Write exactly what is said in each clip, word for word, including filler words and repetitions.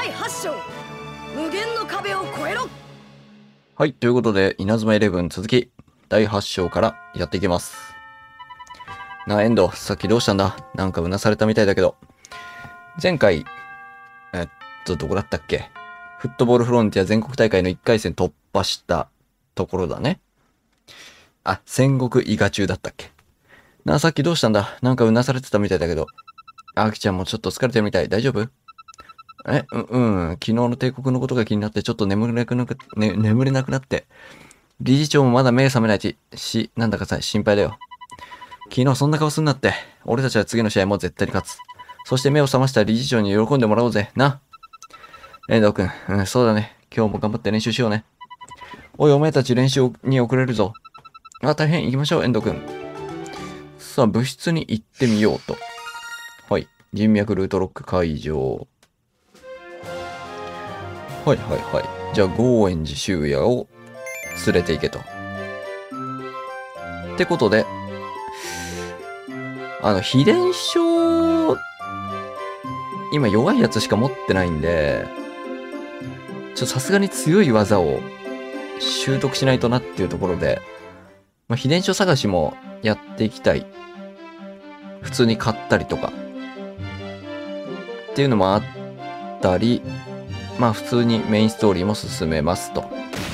いはち章、無限の壁を越えろ。 はい、ということで、稲妻イレブン続き、だいはち章からやっていきます。なあ、エンド、さっきどうしたんだ？なんかうなされたみたいだけど。前回、えっと、どこだったっけ？フットボールフロンティア全国大会のいっかい戦突破したところだね。あ、戦国伊賀中だったっけ？なあ、さっきどうしたんだ？なんかうなされてたみたいだけど。あきちゃんもちょっと疲れてるみたい。大丈夫？え、う、うん。昨日の帝国のことが気になってちょっと眠れなくなく、ね、眠れなくなって。理事長もまだ目覚めないし、し、なんだかさ、心配だよ。昨日そんな顔すんなって。俺たちは次の試合も絶対に勝つ。そして目を覚ました理事長に喜んでもらおうぜ。な。遠藤くん、うん、そうだね。今日も頑張って練習しようね。おい、お前たち練習に遅れるぞ。あ、大変。行きましょう、遠藤くん。さあ、部室に行ってみようと。はい。人脈ルートロック解除。はいはいはい。じゃあ、ゴーエン寺修也を連れて行けと。ってことで、あの、秘伝書、今弱いやつしか持ってないんで、ちょっとさすがに強い技を習得しないとなっていうところで、まあ、秘伝書探しもやっていきたい。普通に買ったりとか。っていうのもあったり、まあ普通にメインストーリーも進めますと。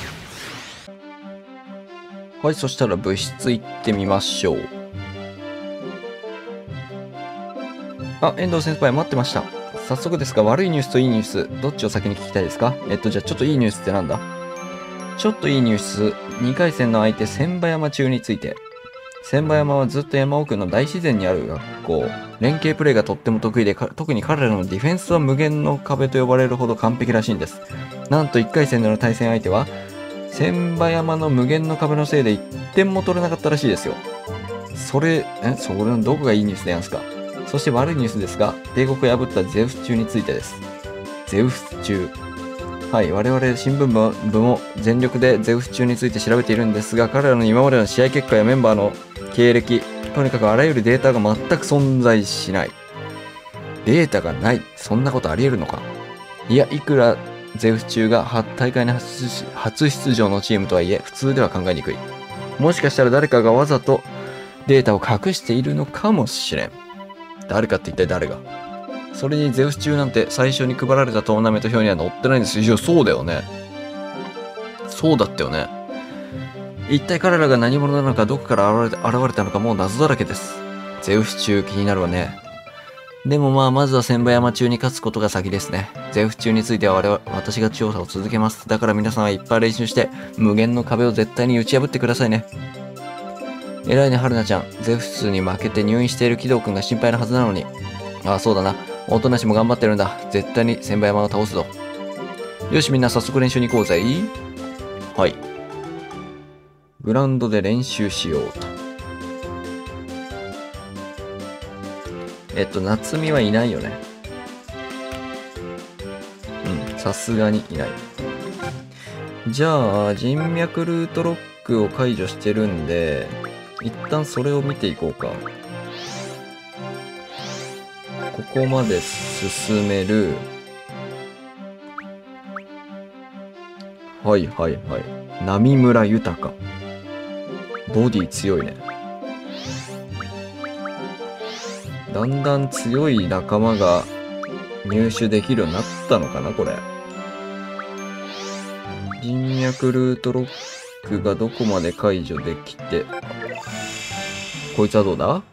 はい、そしたら部室行ってみましょう。あ、遠藤先輩待ってました。早速ですが、悪いニュースといいニュース、どっちを先に聞きたいですか？えっと、じゃあちょっといいニュースってなんだ？ちょっといいニュース、にかい戦の相手、千葉山中について。千葉山はずっと山奥の大自然にある学校。連携プレーがとっても得意で、特に彼らのディフェンスは無限の壁と呼ばれるほど完璧らしいんです。なんといっかい戦での対戦相手は、千葉山の無限の壁のせいでいってんも取れなかったらしいですよ。それ、え、それのどこがいいニュースでやんすか？そして悪いニュースですが、帝国を破ったゼウス中についてです。ゼウス中。はい、我々新聞部も全力でゼウス中について調べているんですが、彼らの今までの試合結果やメンバーの経歴、とにかくあらゆるデータが全く存在しない。データがない。そんなことあり得るのか？いや、いくらゼウス中が大会に初出場のチームとはいえ、普通では考えにくい。もしかしたら誰かがわざとデータを隠しているのかもしれん。誰かって一体誰が？それにゼウス中なんて最初に配られたトーナメント表には載ってないんですよ。そうだよね。そうだったよね。一体彼らが何者なのか、どこから現れた、現れたのかもう謎だらけです。ゼウス中気になるわね。でもまあ、まずは千葉山中に勝つことが先ですね。ゼウス中については我々、私が調査を続けます。だから皆さんはいっぱい練習して、無限の壁を絶対に打ち破ってくださいね。偉いね、春菜ちゃん。ゼウスに負けて入院しているキドウくんが心配なはずなのに。ああ、そうだな。おとなしも頑張ってるんだ。絶対に千葉山を倒すぞ。よし、みんな早速練習に行こうぜ。はい。グラウンドで練習しようと。えっと、夏美はいないよね。うん、さすがにいない。じゃあ、人脈ルートロックを解除してるんで、一旦それを見ていこうか。ここまで進める。はいはいはい。波村豊。ボディ強いね。だんだん強い仲間が入手できるようになったのかな、これ。人脈ルートロックがどこまで解除できて。こいつはどうだ？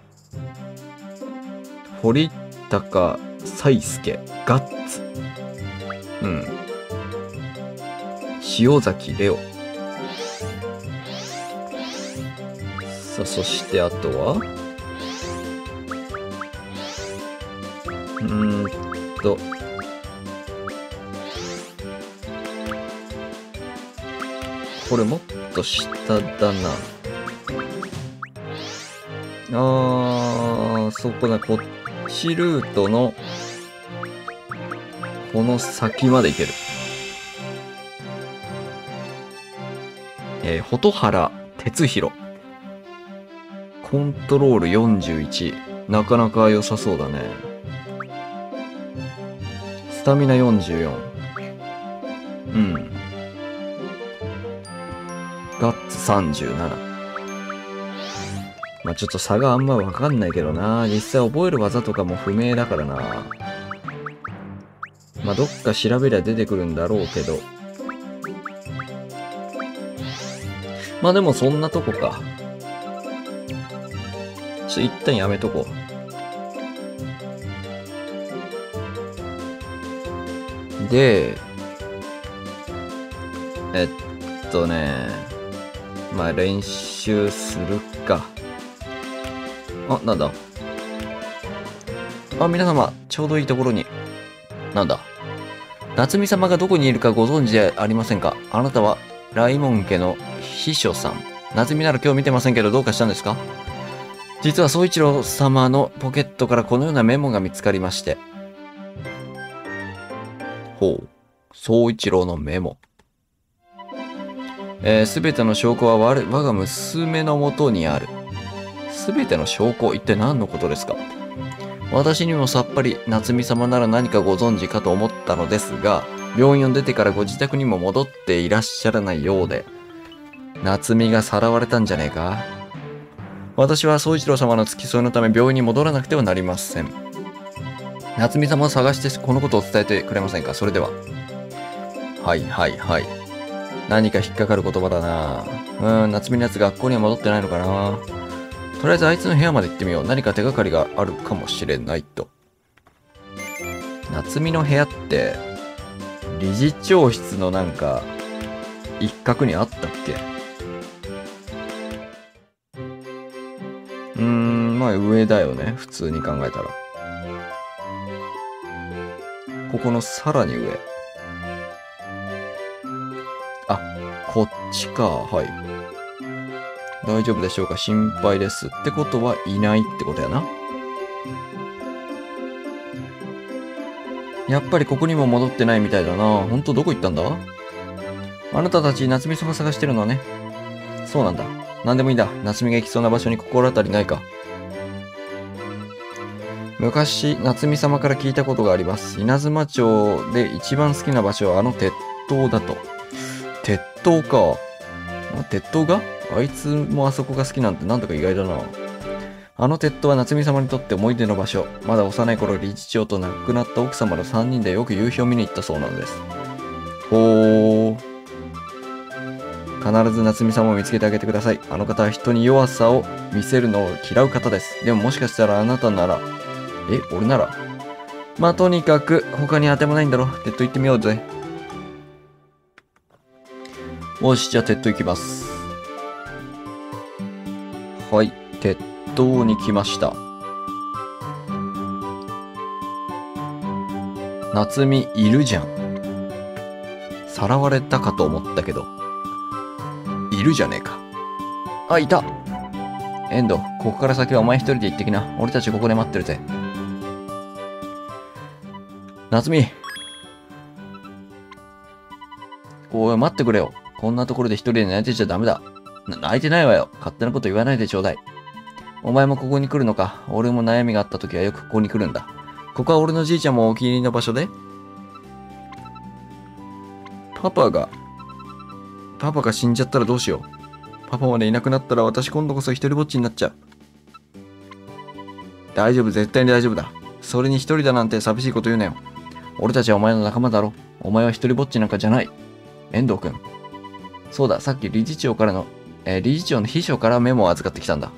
堀高彩介、ガッツ。うん。塩崎レオ。さあ、そしてあとはうーんと。これもっと下だな。あー、そこだ。こっちルートの、この先まで行ける。えー、蛍原哲弘。コントロールよんじゅういち。なかなか良さそうだね。スタミナよんじゅうよん。 うん。ガッツさんじゅうなな。まあちょっと差があんまわかんないけどな。実際覚える技とかも不明だからな。まあどっか調べりゃ出てくるんだろうけど。まあでもそんなとこか。ちょっと一旦やめとこう。で、えっとね、まあ練習するか。あ、なんだ。あ、皆様、ちょうどいいところに。なんだ。夏美様がどこにいるかご存知じゃありませんか？あなたは、ライモン家の秘書さん。夏美なら今日見てませんけど、どうかしたんですか？実は宗一郎様のポケットからこのようなメモが見つかりまして。ほう。宗一郎のメモ。えー、すべての証拠は我我が娘のもとにある。すべての証拠、一体何のことですか？私にもさっぱり夏美様なら何かご存知かと思ったのですが、病院を出てからご自宅にも戻っていらっしゃらないようで、夏美がさらわれたんじゃねえか？私は宗一郎様の付き添いのため病院に戻らなくてはなりません。夏美様を探してこのことを伝えてくれませんか？それでは。はいはいはい。何か引っかかる言葉だな。うーん、夏美のやつ学校には戻ってないのかな。とりあえずあいつの部屋まで行ってみよう。何か手がかりがあるかもしれないと。夏美の部屋って、理事長室のなんか、一角にあったっけ？うーん、まあ上だよね。普通に考えたら。ここのさらに上。あ、こっちか。はい。大丈夫でしょうか？心配です。ってことはいないってことやな。やっぱりここにも戻ってないみたいだな。ほんとどこ行ったんだ？あなたたち夏美様探してるのね。そうなんだ。なんでもいいんだ。夏美が行きそうな場所に心当たりないか？昔、夏美様から聞いたことがあります。稲妻町で一番好きな場所はあの鉄塔だと。鉄塔か。鉄塔が？あいつもあそこが好きなんてなんだか意外だな。あの鉄塔は夏美様にとって思い出の場所。まだ幼い頃理事長と亡くなった奥様のさんにんでよく夕日を見に行ったそうなんです。ほー。必ず夏美様を見つけてあげてください。あの方は人に弱さを見せるのを嫌う方です。でももしかしたらあなたなら、え、俺なら？まあとにかく他に当てもないんだろ。鉄塔行ってみようぜ。よし、じゃあ鉄塔行きます。はい、鉄塔に来ました。夏美いるじゃん。さらわれたかと思ったけど。いるじゃねえか。あ、いた。エンド、ここから先はお前一人で行ってきな。俺たちここで待ってるぜ。夏美。おい、待ってくれよ。こんなところで一人で泣いてちゃダメだ。な泣いてないわよ。勝手なこと言わないでちょうだい。お前もここに来るのか。俺も悩みがあった時はよくここに来るんだ。ここは俺のじいちゃんもお気に入りの場所で。パパが、パパが死んじゃったらどうしよう。パパまでいなくなったら私今度こそ一人ぼっちになっちゃう。大丈夫、絶対に大丈夫だ。それに一人だなんて寂しいこと言うなよ。俺たちはお前の仲間だろ。お前は一人ぼっちなんかじゃない。遠藤くん。そうだ、さっき理事長からの、えー、理事長の秘書からメモを預かってきたんだ。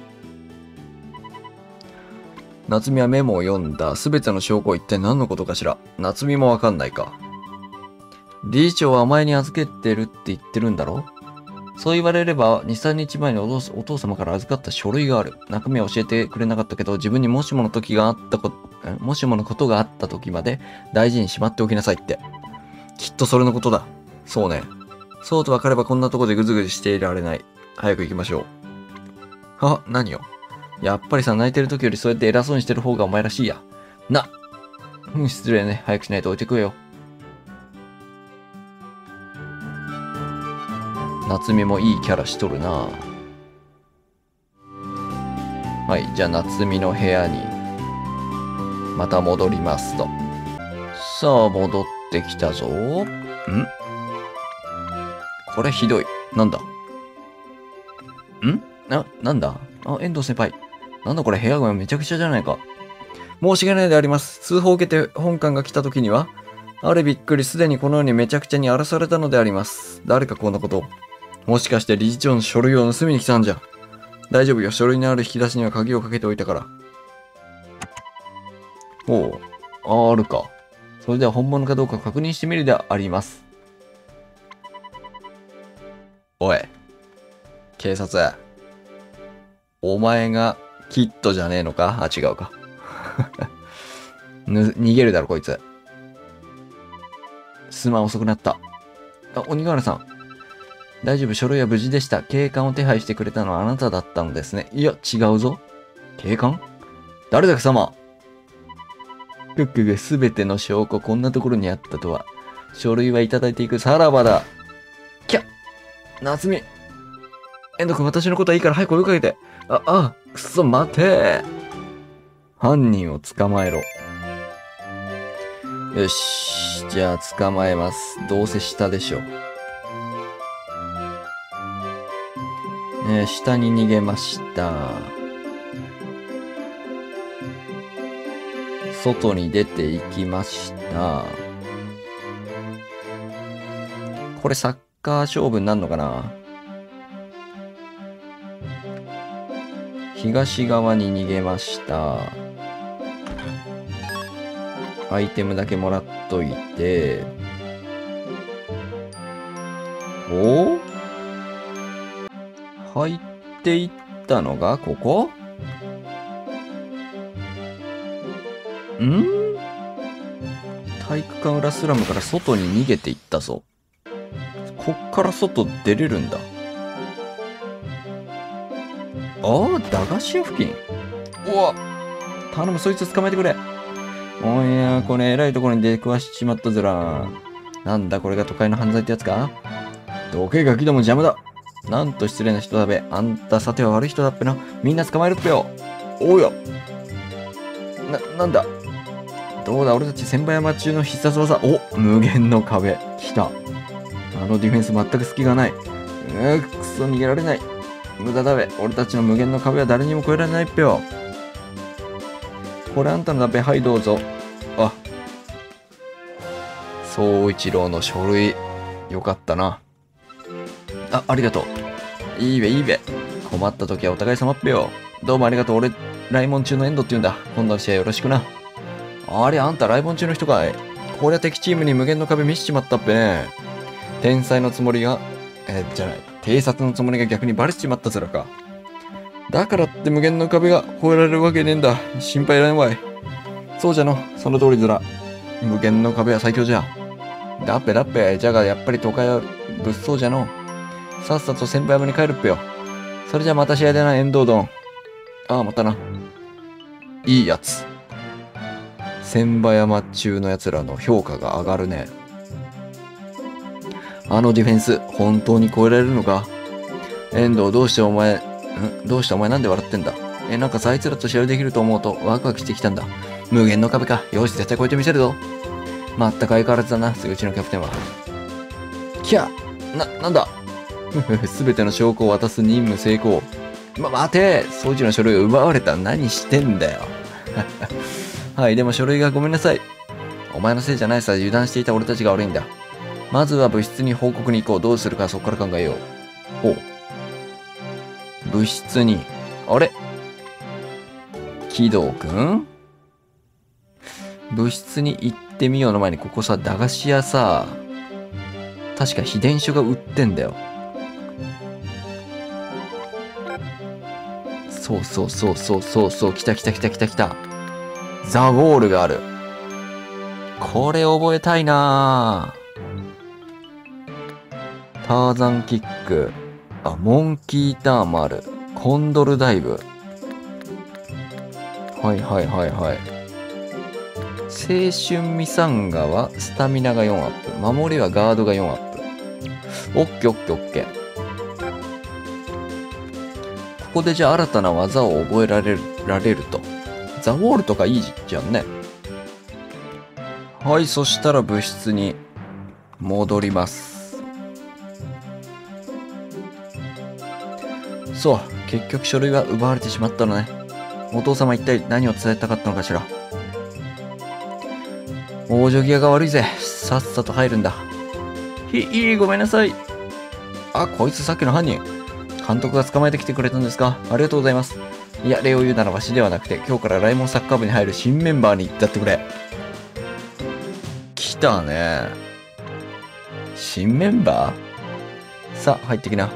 夏美はメモを読んだ。すべての証拠は一体何のことかしら。夏美もわかんないか。理事長はお前に預けてるって言ってるんだろ？そう言われれば、に、さんにちまえにお父、お父様から預かった書類がある。中身は教えてくれなかったけど、自分にもしもの時があったこ、もしものことがあった時まで大事にしまっておきなさいって。きっとそれのことだ。そうね。そうと分かればこんなとこでぐずぐずしていられない。早く行きましょう。あ、何よ。やっぱりさ、泣いてる時よりそうやって偉そうにしてる方がお前らしいや。な。うん、失礼ね。早くしないと置いてくよ。夏美もいいキャラしとるな。はい、じゃあ夏美の部屋にまた戻りますと。さあ、戻ってきたぞ。ん？ これひどい。なんだんな、なんだあ、遠藤先輩。なんだこれ部屋がめちゃくちゃじゃないか。申し訳ないであります。通報を受けて本館が来た時には、あれびっくり、すでにこのようにめちゃくちゃに荒らされたのであります。誰かこんなことを。もしかして理事長の書類を盗みに来たんじゃ。大丈夫よ。書類のある引き出しには鍵をかけておいたから。おう。あ、あるか。それでは本物かどうか確認してみるであります。おい。警察。お前がキッドじゃねえのか？あ、違うか。ぬ逃げるだろ、こいつ。すまん、遅くなった。あ、鬼瓦さん。大丈夫、書類は無事でした。警官を手配してくれたのはあなただったのですね。いや、違うぞ。警官？誰だ、貴様。クックがすべての証拠こんなところにあったとは。書類はいただいていく。さらばだ。キャッ夏美。遠藤君、私のことはいいから早く追いかけて。あ、あ、くそ、待て。犯人を捕まえろ。よし。じゃあ、捕まえます。どうせ下でしょ。ね、下に逃げました。外に出ていきました。これサッカー勝負になるのかな？東側に逃げました。アイテムだけもらっといて。お？入っていったのがここ？ん？体育館裏スラムから外に逃げていったぞ。こっから外出れるんだ。ああ、駄菓子屋付近。うわ、頼む、そいつ捕まえてくれ。おいや、これ偉いところに出くわしちまったずら。なんだ、これが都会の犯罪ってやつか？どけガキども邪魔だ。なんと失礼な人だべ。あんたさては悪い人だっぺな。みんな捕まえるっぺよ。おうよ。な、なんだ。どうだ、俺たち千葉山中の必殺技。お、無限の壁。来た。あのディフェンス全く隙がない。うー、くそ逃げられない。無駄だべ。俺たちの無限の壁は誰にも越えられないっぺよ。これあんたのだべ。はい、どうぞ。あ。宗一郎の書類。よかったな。あ、ありがとう。いいべ、いいべ。困った時はお互い様っぺよ。どうもありがとう。俺、来門中のエンドって言うんだ。今度の試合よろしくな。あれ、あんた来門中の人かい。こりゃ敵チームに無限の壁見しちまったっぺね。天才のつもりが、えー、じゃない。偵察のつもりが逆にバレちまったずらか。だからって無限の壁が越えられるわけねえんだ。心配いらんわい。そうじゃの。その通りずら。無限の壁は最強じゃ。だっぺだっぺ。じゃがやっぱり都会は物騒じゃの。さっさと先輩山に帰るっぺよ。それじゃまた試合でな、遠藤丼。ああ、またな。いいやつ。千葉山中の奴らの評価が上がるね。あのディフェンス、本当に超えられるのか？遠藤、どうしてお前、んどうしてお前なんで笑ってんだ？え、なんかさ、あいつらと試合できると思うとワクワクしてきたんだ。無限の壁か。よし、絶対超えてみせるぞ。まったく相変わらずだな、うちのキャプテンは。きゃな、なんだすべての証拠を渡す任務成功。ま、待て！掃除の書類を奪われた。何してんだよ。はい、でも書類がごめんなさい。お前のせいじゃないさ、油断していた俺たちが悪いんだ。まずは部室に報告に行こう。どうするかそこから考えよう。ほう。部室に。あれ？木戸くん？部室に行ってみようの前に、ここさ、駄菓子屋さ、確か秘伝書が売ってんだよ。そうそうそうそうそうそう、来た来た来た来た来た。ザ・ウォールがある。これ覚えたいなぁ。ターザンキック。あ、モンキーターンもある。コンドルダイブ。はいはいはいはい。青春ミサンガはスタミナがよんアップ。守りはガードがよんアップ。オッケーオッケーオッケー。ここでじゃあ新たな技を覚えられる、られると。ザ・ウォールとかいいじゃんね。はい、そしたら部室に戻ります。 そう、結局書類は奪われてしまったのね。お父様一体何を伝えたかったのかしら。往生際が悪いぜ。さっさと入るんだ。ひ、いい、ごめんなさい。あ、こいつさっきの犯人。監督が捕まえてきてくれたんですか？ありがとうございます。いや、礼を言うならわしではなくて、今日からライモンサッカー部に入る新メンバーに言ってやってくれ。来たね。新メンバー？さあ、入ってきな。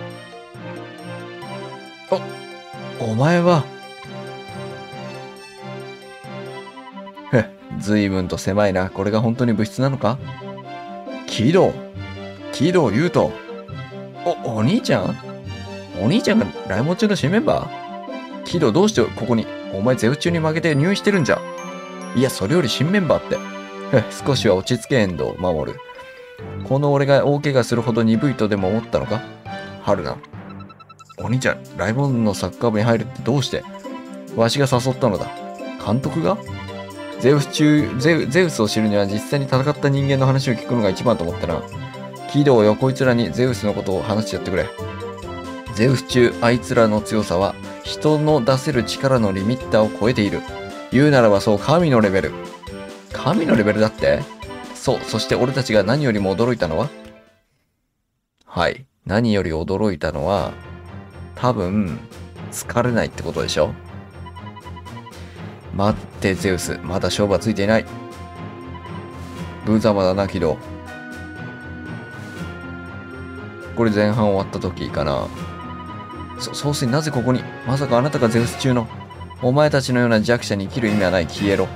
お、お前は。へっ、随分と狭いな。これが本当に部室なのか？キドキドユウト。お、お兄ちゃん？お兄ちゃんがライモン中の新メンバー？キドどうしてここに？お前ゼウ中に負けて入院してるんじゃ。いや、それより新メンバーって。へっ、少しは落ち着け、遠藤守る。この俺が大怪我するほど鈍いとでも思ったのか？春菜。お兄ちゃん、ライモンのサッカー部に入るってどうして？わしが誘ったのだ。監督が？ゼウス中、ゼウ、ゼウスを知るには実際に戦った人間の話を聞くのが一番と思ったな。キドよ、こいつらにゼウスのことを話してやってくれ。ゼウス中、あいつらの強さは人の出せる力のリミッターを超えている。言うならばそう、神のレベル。神のレベルだって？そう、そして俺たちが何よりも驚いたのは？はい。何より驚いたのは、多分、疲れないってことでしょ？待って、ゼウス。まだ勝負はついていない。無様だな、キド。これ前半終わった時かな。そ、総帥なぜここに？まさかあなたがゼウス中の？お前たちのような弱者に生きる意味はない。消えろ。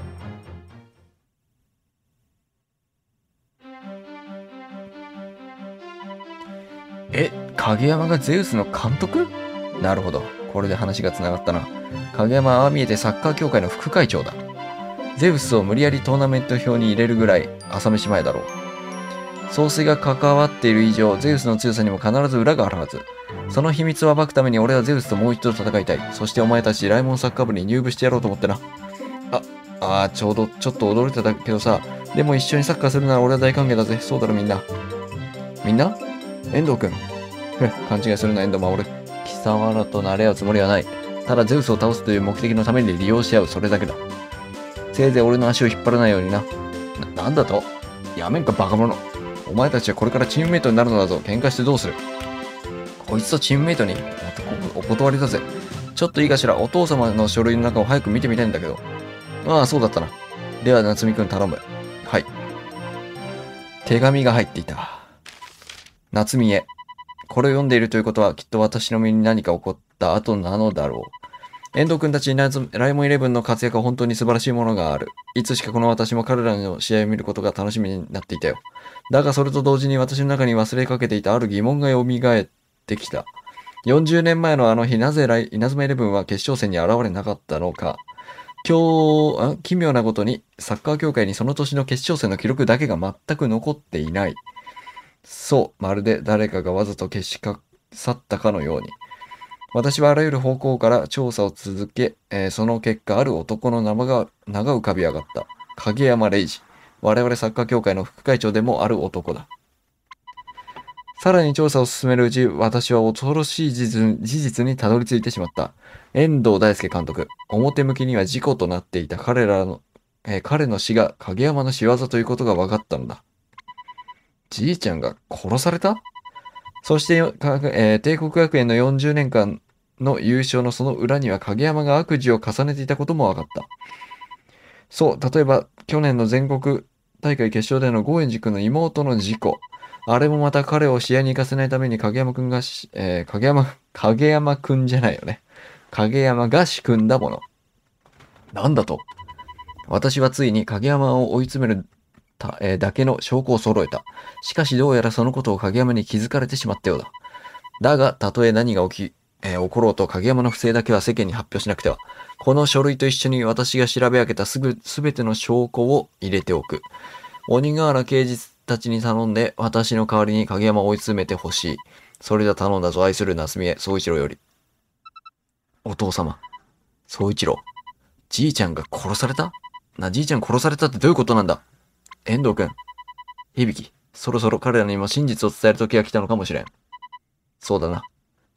え、影山がゼウスの監督？なるほど。これで話が繋がったな。影山はああ見えてサッカー協会の副会長だ。ゼウスを無理やりトーナメント表に入れるぐらい朝飯前だろう。総帥が関わっている以上、ゼウスの強さにも必ず裏があるはず。その秘密を暴くために俺はゼウスともう一度戦いたい。そしてお前たちライモンサッカー部に入部してやろうと思ってな。あ、ああ、ちょうど、ちょっと驚いてたけどさ。でも一緒にサッカーするなら俺は大歓迎だぜ。そうだろみんな。みんな？遠藤くん。勘違いするな、遠藤守。貴様らと慣れ合うつもりはない。ただゼウスを倒すという目的のために利用し合う、それだけだ。せいぜい俺の足を引っ張らないようにな。な、なんだと？やめんか、バカ者。お前たちはこれからチームメイトになるのだぞ。喧嘩してどうする？こいつとチームメイトに？お断りだぜ。ちょっといいかしら。お父様の書類の中を早く見てみたいんだけど。ああ、そうだったな。では、夏美くん頼む。はい。手紙が入っていた。夏美へ。これを読んでいるということは、きっと私の身に何か起こった後なのだろう。遠藤くんたちにライモンイレブンの活躍は本当に素晴らしいものがある。いつしかこの私も彼らの試合を見ることが楽しみになっていたよ。だがそれと同時に私の中に忘れかけていたある疑問が蘇ってきた。よんじゅうねんまえのあの日、なぜライ稲妻イレブンは決勝戦に現れなかったのか。今日、奇妙なことにサッカー協会にその年の決勝戦の記録だけが全く残っていない。そう、まるで誰かがわざと消しか去ったかのように。私はあらゆる方向から調査を続け、えーその結果、ある男の名が名が浮かび上がった。影山礼二。我々サッカー協会の副会長でもある男だ。さらに調査を進めるうち、私は恐ろしい事実事実にたどり着いてしまった。遠藤大輔監督。表向きには事故となっていた彼らの、えー彼の死が影山の仕業ということが分かったのだ。じいちゃんが殺された？そして、かえー帝国学園のよんじゅうねんかんの優勝のその裏には影山が悪事を重ねていたことも分かった。そう、例えば去年の全国大会決勝での郷円寺君の妹の事故。あれもまた彼を試合に行かせないために影山くんがし、えー影山、影山くんじゃないよね。影山が仕組んだもの。なんだと？私はついに影山を追い詰めるた、えーだけの証拠を揃えた。しかしどうやらそのことを影山に気づかれてしまったようだ。だが、たとえ何が起き、えー起ころうと影山の不正だけは世間に発表しなくては。この書類と一緒に私が調べ上げたすぐ、すべての証拠を入れておく。鬼ヶ原刑事たちに頼んで、私の代わりに影山を追い詰めてほしい。それでは頼んだぞ、愛する夏美へ、宗一郎より。お父様。宗一郎。じいちゃんが殺された？な、じいちゃん殺されたってどういうことなんだ？遠藤くん。響。そろそろ彼らにも真実を伝える時が来たのかもしれん。そうだな。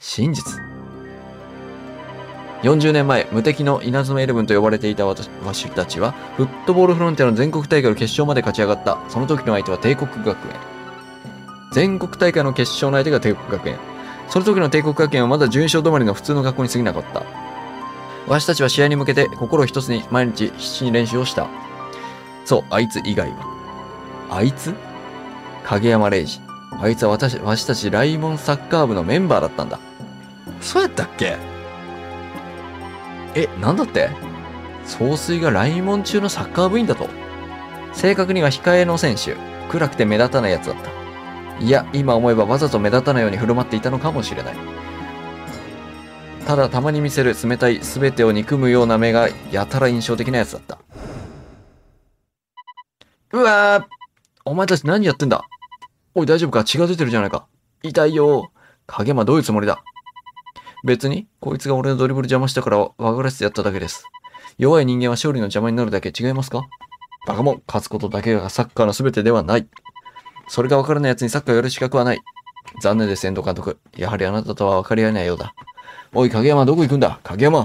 真実。よんじゅうねんまえ、無敵の稲妻イレブンと呼ばれていた私たちは、フットボールフロンティアの全国大会の決勝まで勝ち上がった。その時の相手は帝国学園。全国大会の決勝の相手が帝国学園。その時の帝国学園はまだ準優勝止まりの普通の学校に過ぎなかった。私たちは試合に向けて心を一つに毎日必死に練習をした。そう、あいつ以外は。あいつ？影山礼二。あいつは私、私たちライモンサッカー部のメンバーだったんだ。そうやったっけ？え、なんだって？総帥がライモン中のサッカー部員だと？正確には控えの選手。暗くて目立たないやつだった。いや、今思えばわざと目立たないように振る舞っていたのかもしれない。ただたまに見せる冷たい全てを憎むような目がやたら印象的なやつだった。うわー、お前たち何やってんだ？おい大丈夫か？血が出てるじゃないか。痛いよ。影山どういうつもりだ？別に、こいつが俺のドリブル邪魔したから分からせてやっただけです。弱い人間は勝利の邪魔になるだけ違いますか？バカモン、勝つことだけがサッカーの全てではない。それが分からない奴にサッカーをやる資格はない。残念です、遠藤監督。やはりあなたとは分かり合えないようだ。おい、影山どこ行くんだ？影山。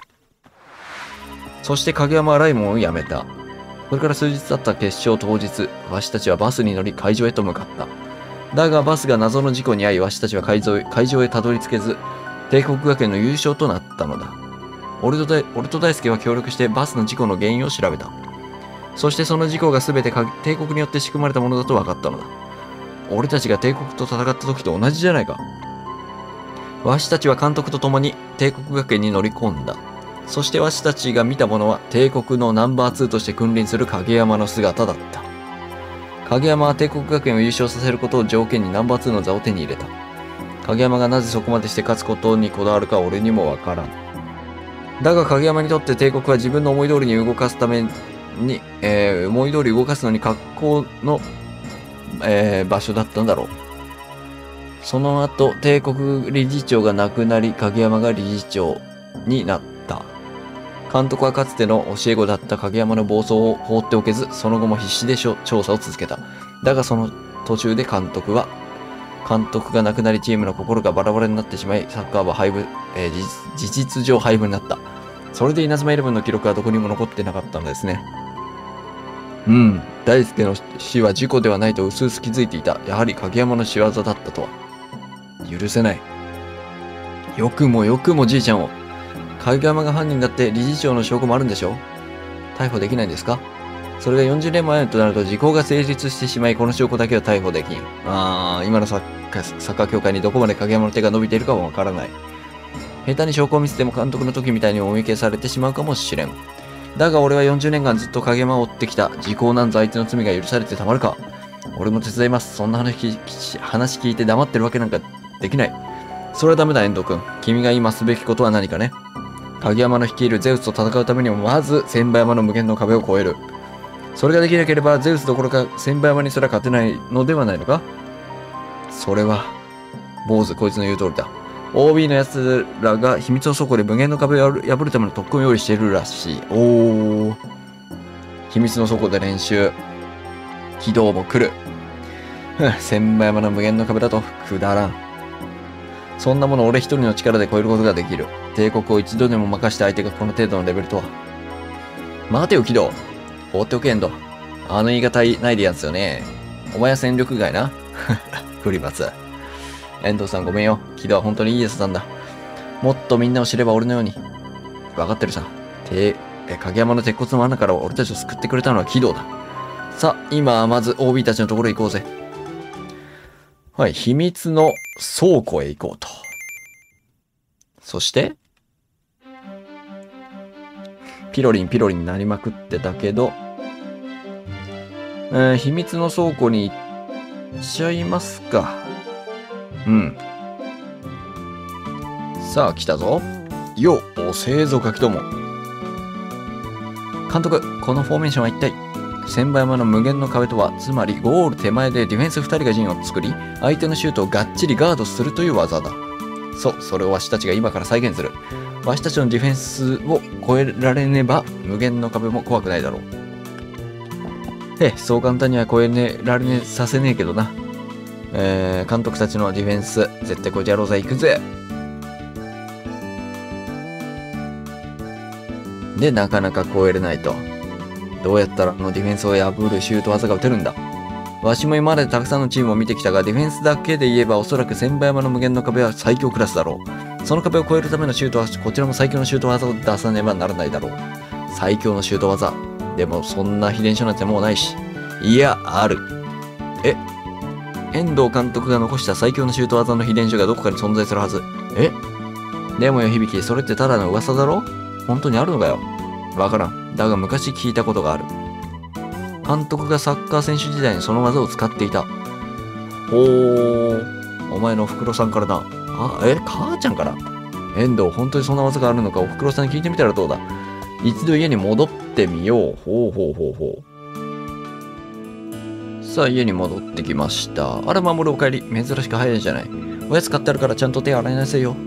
そして影山はライモンを辞めた。これから数日経った決勝当日、わしたちはバスに乗り会場へと向かった。だがバスが謎の事故に遭い、わしたちは会場へ、会場へたどり着けず、帝国学園の優勝となったのだ。俺と大、俺と大輔は協力してバスの事故の原因を調べた。そしてその事故が全て帝国によって仕組まれたものだと分かったのだ。俺たちが帝国と戦った時と同じじゃないか。わしたちは監督と共に帝国学園に乗り込んだ。そしてわしたちが見たものは帝国のナンバーツーとして君臨する影山の姿だった。影山は帝国学園を優勝させることを条件にナンバーツーの座を手に入れた。影山がなぜそこまでして勝つことにこだわるか俺にもわからん。だが影山にとって帝国は自分の思い通りに動かすために、えー、思い通り動かすのに格好の、えー、場所だったんだろう。その後、帝国理事長が亡くなり、影山が理事長になった。監督はかつての教え子だった影山の暴走を放っておけず、その後も必死で調査を続けた。だがその途中で監督は、監督が亡くなりチームの心がバラバラになってしまい、サッカーは廃部、えー、事実上廃部になった。それで稲妻イレブンの記録はどこにも残ってなかったのですね。うん、大輔の死は事故ではないと薄々気づいていた。やはり影山の仕業だったとは。許せない。よくもよくもじいちゃんを。影山が犯人だって理事長の証拠もあるんでしょ？逮捕できないんですか？それがよんじゅうねんまえとなると時効が成立してしまい、この証拠だけは逮捕できん。あー、今のサッカー、サッカー協会にどこまで影山の手が伸びているかはわからない。下手に証拠を見せても監督の時みたいにお見受けされてしまうかもしれん。だが俺はよんじゅうねんかんずっと影山を追ってきた。時効なんぞ相手の罪が許されてたまるか。俺も手伝います。そんな話、話聞いて黙ってるわけなんかできない。それはダメだ、遠藤君。君が今すべきことは何かね。影山の率いるゼウスと戦うためにも、まず千葉山の無限の壁を越える。それができなければ、ゼウスどころか千葉山にすら勝てないのではないのか？それは、坊主、こいつの言う通りだ。オービー の奴らが秘密の倉庫で無限の壁を破るための特訓を用意しているらしい。おー。秘密の倉庫で練習。起動も来る。ふん、千葉山の無限の壁だとくだらん。そんなもの俺一人の力で超えることができる。帝国を一度でも任した相手がこの程度のレベルとは。待てよ、起動。放っておけ、エンド。あの言い方ないでやんすよね。お前は戦力外な。フリバツ。遠藤さんごめんよ。起動は本当にいいやつなんだ。もっとみんなを知れば俺のように。わかってるさ。て、え、影山の鉄骨の穴から俺たちを救ってくれたのは起動だ。さあ、今はまず オービー たちのところへ行こうぜ。はい、秘密の倉庫へ行こうと。そして、ピロリンピロリンになりまくってたけど、えー、秘密の倉庫に行っちゃいますか。うん。さあ、来たぞ。よっ、遅えぞ、ガキども。監督、このフォーメーションは一体、千葉山の無限の壁とは、つまりゴール手前でディフェンスふたりが陣を作り、相手のシュートをがっちりガードするという技だ。そう、それをわしたちが今から再現する。わしたちのディフェンスを超えられねば、無限の壁も怖くないだろう。ええ、そう簡単には超えねられねさせねえけどな。えー、監督たちのディフェンス、絶対こいてやろうぜ、行くぜ。 で、なかなか超えれないと。どうやったらこのディフェンスを破るシュート技が打てるんだ。わしも今までたくさんのチームを見てきたが、ディフェンスだけで言えばおそらく千葉山の無限の壁は最強クラスだろう。その壁を越えるためのシュートは、こちらも最強のシュート技を出さねばならないだろう。最強のシュート技。でもそんな秘伝書なんてもうないし。いや、ある。え遠藤監督が残した最強のシュート技の秘伝書がどこかに存在するはず。えでもよ、響、それってただの噂だろ？本当にあるのかよ。わからん。だが昔聞いたことがある。監督がサッカー選手時代にその技を使っていた。ほー。お前のおふくろさんからな。あ、え、母ちゃんから？遠藤、本当にそんな技があるのかおふくろさんに聞いてみたらどうだ。一度家に戻ってみよう。ほうほうほうほう。さあ、家に戻ってきました。あら、守るお帰り。珍しく早いじゃない。おやつ買ってあるからちゃんと手洗いなさいよ。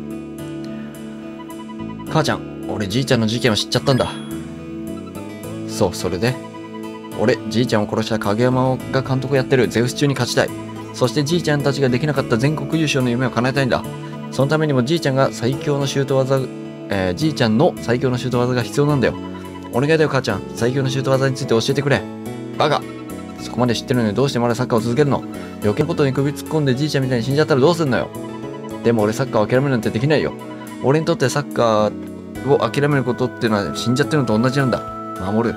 母ちゃん、俺じいちゃんの事件を知っちゃったんだ。そう、それで俺、じいちゃんを殺した影山が監督をやってるゼウス中に勝ちたい。そしてじいちゃんたちができなかった全国優勝の夢を叶えたいんだ。そのためにもじいちゃんが最強のシュート技、えー、じいちゃんの最強のシュート技が必要なんだよ。お願いだよ母ちゃん、最強のシュート技について教えてくれ。バカ。そこまで知ってるのにどうしてまだサッカーを続けるの？余計なことに首突っ込んでじいちゃんみたいに死んじゃったらどうすんのよ。でも俺サッカーを諦めるなんてできないよ。俺にとってサッカーを諦めることっていうのは死んじゃってるのと同じなんだ。守る。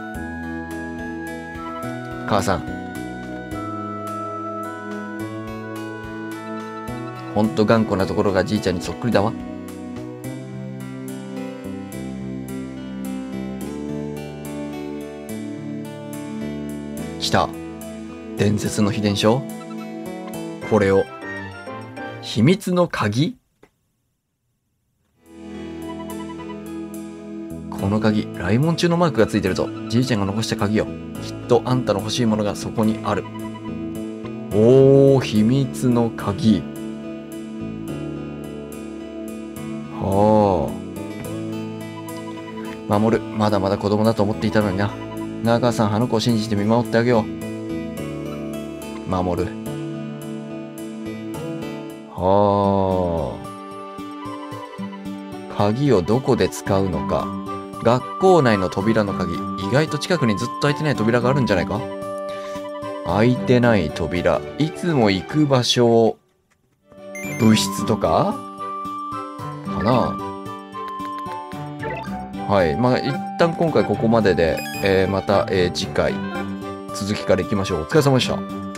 母さん。ほんと頑固なところがじいちゃんにそっくりだわ。来た。伝説の秘伝書？これを。秘密の鍵？この鍵、雷門中のマークがついてるぞ。じいちゃんが残した鍵よ。きっとあんたの欲しいものがそこにある。おー、秘密の鍵。はあ。守る、まだまだ子供だと思っていたのにな。なあ母さん、あの子を信じて見守ってあげよう。守る。はあ。鍵をどこで使うのか。学校内の扉の鍵。意外と近くにずっと開いてない扉があるんじゃないか？開いてない扉。いつも行く場所。部室とかかな？はい。まあ、一旦今回ここまでで、えー、また、えー、次回、続きから行きましょう。お疲れ様でした。